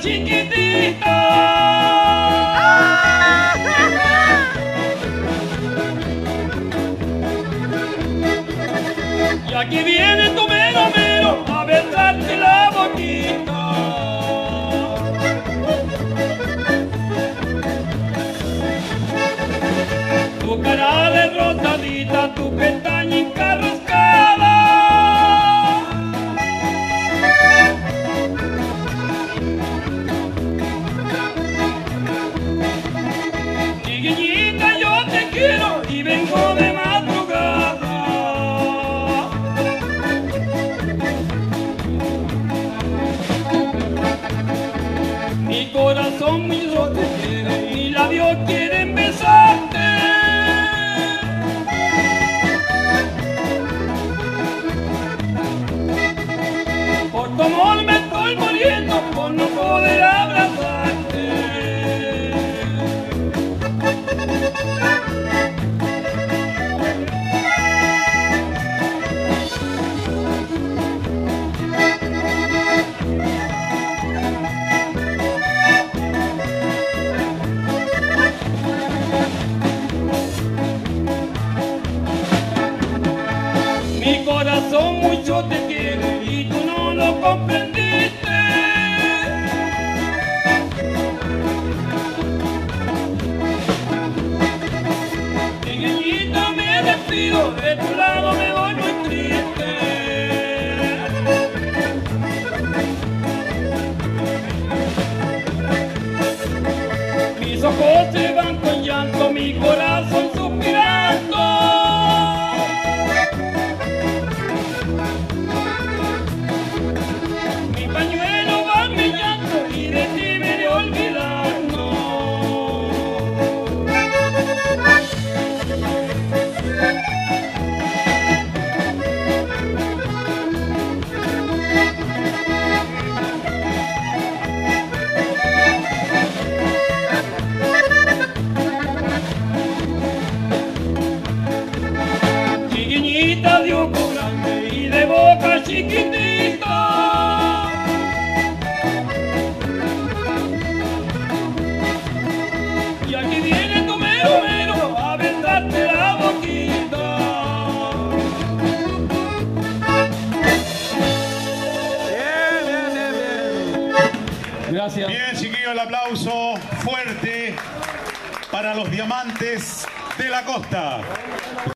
chiquitita. Y aquí viene tu mero mero a besarte la boquita. Tu cara de rosadita, tu pestaña encarrascada. Chiquillita, yo te quiero y vengo de madrugada. Mi corazón, mi ojos te quieren, mis labios quieren besarte. Por tu amor me estoy muriendo, por no poder abrazarte. Mi corazón mucho te quiere y tú no lo comprendiste. Chiquillita, me despido, de tu lado me voy muy triste. Mis ojos se van con llanto, mi corazón suspirando. Mi pañuelo va en mi llanto y de ti me iré olvidando. Chiquillita de ojo grande y de boca chiquitita. Y aquí viene tu mero mero a besarte la boquita. Gracias. Bien, chiquillos, el aplauso fuerte para los diamantes de la costa.